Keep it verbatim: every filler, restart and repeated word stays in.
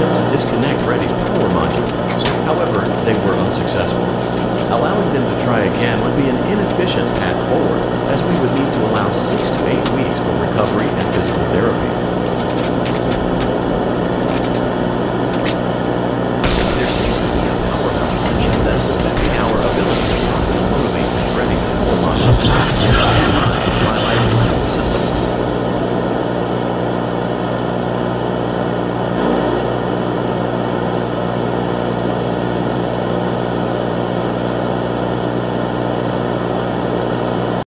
them to disconnect Freddy's power module. However, they were unsuccessful. Allowing them to try again would be an inefficient path forward, as we would need to allow six to eight weeks for recovery and physical therapy. There seems to be a power malfunction that is affecting our ability to properly motivate Freddy's power module.